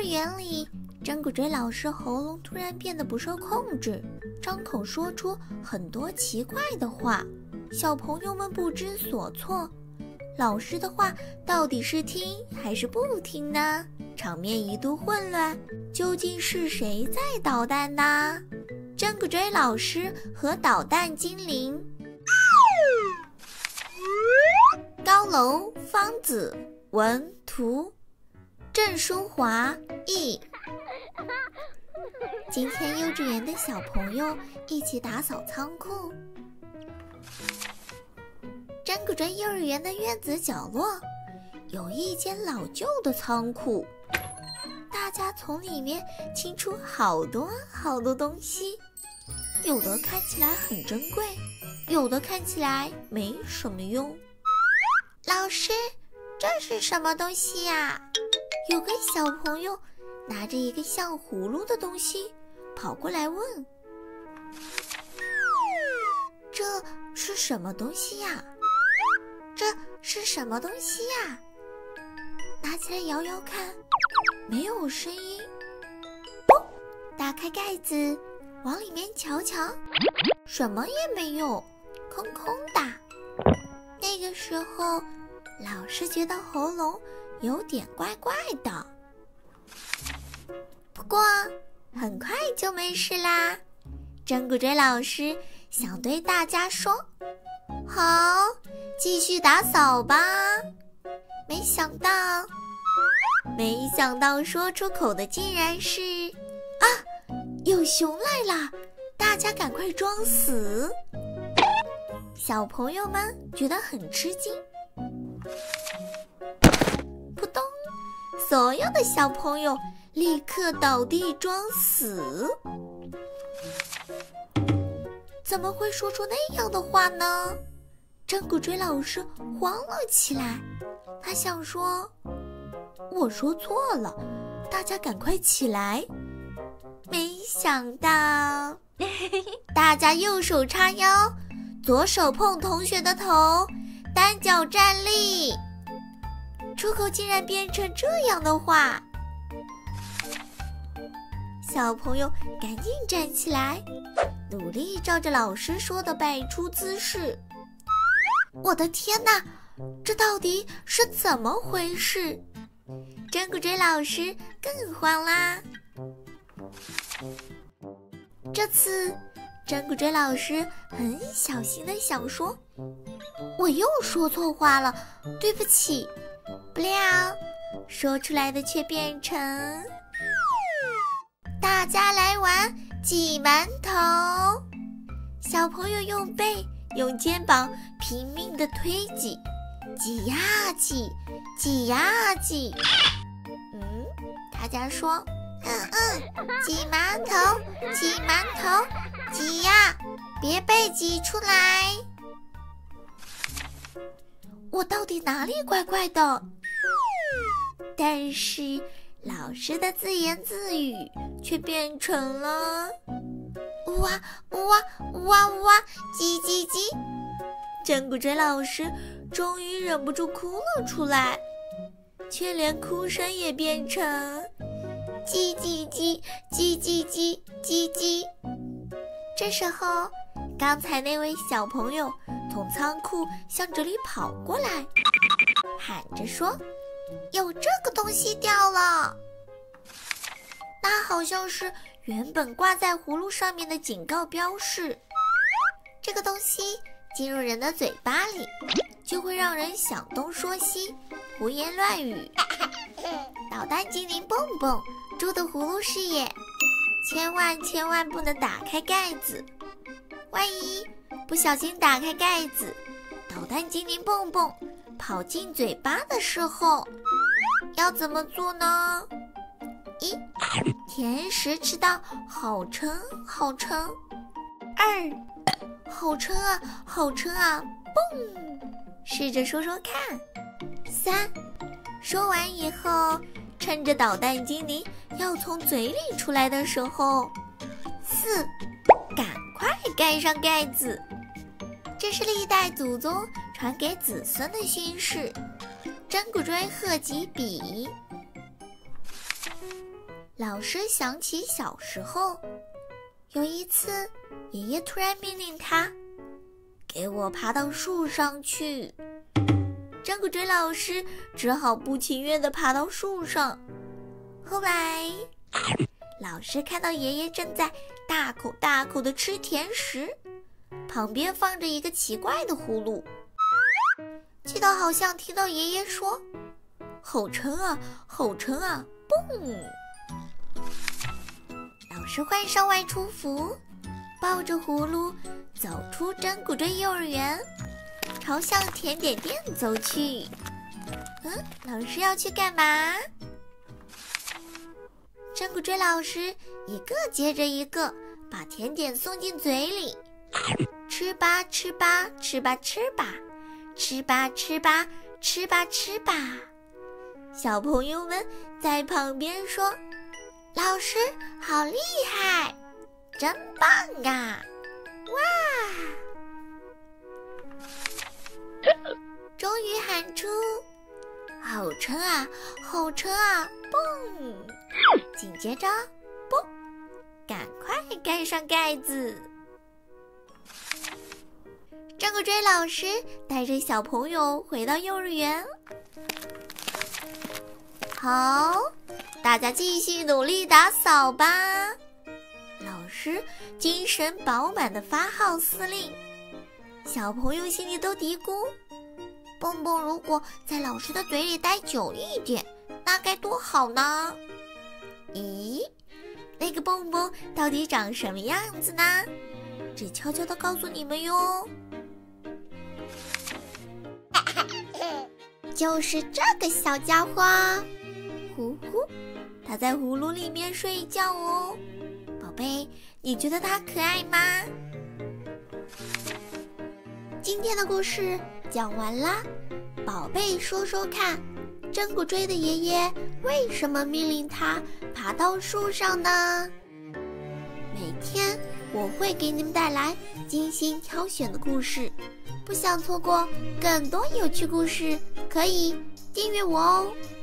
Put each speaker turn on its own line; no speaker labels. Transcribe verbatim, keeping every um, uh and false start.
园里，真古追老师喉咙突然变得不受控制，张口说出很多奇怪的话，小朋友们不知所措。老师的话到底是听还是不听呢？场面一度混乱，究竟是谁在捣蛋呢？真古追老师和捣蛋精灵。高楼芳子文图，郑淑华译。今天幼稚园的小朋友一起打扫仓库。真古追幼儿园的院子角落有一间老旧的仓库，大家从里面清出好多好多东西，有的看起来很珍贵，有的看起来没什么用。老师，这是什么东西呀？有个小朋友拿着一个像葫芦的东西跑过来问，这是什么东西呀？这是什么东西呀？拿起来摇摇看，没有声音。哦，打开盖子，往里面瞧瞧，什么也没有，空空的。那个时候，老师觉得喉咙有点怪怪的。不过，很快就没事啦。真古追老师想对大家说：“好，继续打扫吧。”没想到，没想到说出口的竟然是：“啊，有熊来啦！大家赶快装死！”小朋友们觉得很吃惊。扑通，所有的小朋友立刻倒地装死。怎么会说出那样的话呢？真古追老师慌了起来，他想说：“我说错了，大家赶快起来。”没想到，大家右手叉腰，左手碰同学的头，单脚站立，出口竟然变成这样的话。小朋友赶紧站起来，努力照着老师说的摆出姿势。我的天哪，这到底是怎么回事？真古追老师更慌啦。这次真古追老师很小心地想说：“我又说错话了，对不起。”不料说出来的却变成：“大家来玩挤馒头。”小朋友用背用肩膀拼命地推挤，挤呀挤，挤呀挤。嗯，大家说：“嗯嗯，挤馒头，挤馒头，挤呀，别被挤出来。”我到底哪里怪怪的？但是老师的自言自语却变成了哇哇哇哇叽叽叽。真古追老师终于忍不住哭了出来，却连哭声也变成叽叽叽叽叽叽叽叽。这时候，刚才那位小朋友从仓库向这里跑过来，喊着说：“有这个东西掉了。”那好像是原本挂在葫芦上面的警告标示。这个东西进入人的嘴巴里，就会让人想东说西，胡言乱语。捣蛋精灵蹦蹦住的葫芦视野，千万千万不能打开盖子，万一不小心打开盖子，捣蛋精灵蹦蹦跑进嘴巴的时候，要怎么做呢？一，甜食吃到好撑好撑。二，好撑啊好撑啊，蹦，试着说说看。三，说完以后，趁着捣蛋精灵要从嘴里出来的时候。四，赶快盖上盖子，这是历代祖宗传给子孙的训示。真古追贺吉比。 老师想起小时候，有一次，爷爷突然命令他，给我爬到树上去。张古追老师只好不情愿地爬到树上。后来，老师看到爷爷正在大口大口地吃甜食，旁边放着一个奇怪的葫芦。记得好像听到爷爷说：“好沉啊，好沉啊！”嘣！老师换上外出服，抱着葫芦走出真古追幼儿园，朝向甜点店走去。嗯，老师要去干嘛？真古追老师一个接着一个把甜点送进嘴里，吃吧吃吧吃吧吃吧，吃吧吃吧吃吧吃吧。小朋友们在旁边说：“老师好厉害，真棒啊！”哇！终于喊出：“好沉啊，好沉啊！”嘣！紧接着，嘣！赶快盖上盖子。张古追老师带着小朋友回到幼儿园。好，大家继续努力打扫吧。老师精神饱满地发号司令，小朋友心里都嘀咕：蹦蹦如果在老师的嘴里待久一点，那该多好呢？咦，那个蹦蹦到底长什么样子呢？只悄悄地告诉你们哟。就是这个小家伙，呼呼，他在葫芦里面睡觉哦。宝贝，你觉得他可爱吗？今天的故事讲完啦，宝贝说说看，真古追的爷爷为什么命令他爬到树上呢？每天我会给你们带来精心挑选的故事，不想错过更多有趣故事，可以订阅我哦。